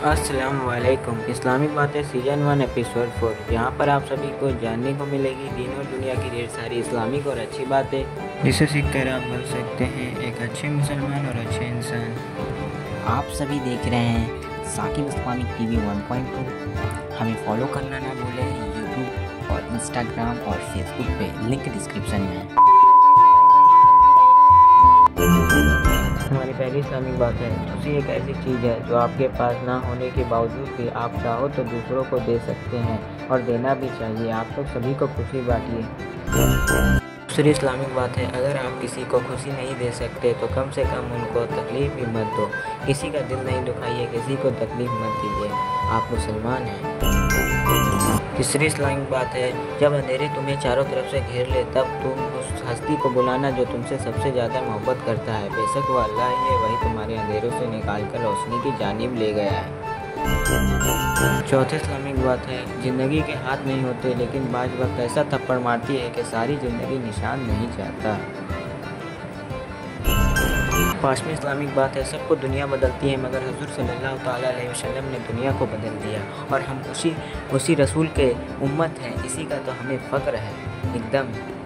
अस्सलामुअलैकुम। इस्लामिक बातें season 1 episode 4। यहाँ पर आप सभी को जानने को मिलेगी दीन और दुनिया की ढेर सारी इस्लामिक और अच्छी बातें, जिसे सीखकर आप बन सकते हैं एक अच्छे मुसलमान और अच्छे इंसान। आप सभी देख रहे हैं साकिब इस्लामिक टीवी 1.2। हमें फॉलो करना ना भूलें यूट्यूब और इंस्टाग्राम और फेसबुक पे, लिंक डिस्क्रिप्शन में है। हमारी पहली इस्लामिक बात है, खुशी एक ऐसी चीज़ है जो आपके पास ना होने के बावजूद भी आप चाहो तो दूसरों को दे सकते हैं और देना भी चाहिए। आप लोग सभी को खुशी बांटिए। दूसरी इस्लामिक बात है, अगर आप किसी को खुशी नहीं दे सकते तो कम से कम उनको तकलीफ भी मत दो। किसी का दिल नहीं दुखाइए, किसी को तकलीफ मत दीजिए, आप मुसलमान हैं। तीसरी इस्लामिक बात है, जब अंधेरे तुम्हें चारों तरफ से घेर ले तब तुम उस हस्ती को बुलाना जो तुमसे सबसे ज़्यादा मोहब्बत करता है। बेशक वो अल्लाह ही है, वही तुम्हारे अंधेरों से निकालकर रोशनी की जानिब ले गया है। चौथी इस्लामिक बात है, ज़िंदगी के हाथ नहीं होते लेकिन बाज़ वक्त ऐसा थप्पड़ मारती है कि सारी ज़िंदगी निशान नहीं जाता। पांचवी इस्लामिक बात है, सबको दुनिया बदलती है मगर हुज़ूर सल्लल्लाहु ताला अलैहि वसल्लम ने दुनिया को बदल दिया और हम उसी रसूल के उम्मत हैं। इसी का तो हमें फ़ख्र है एकदम।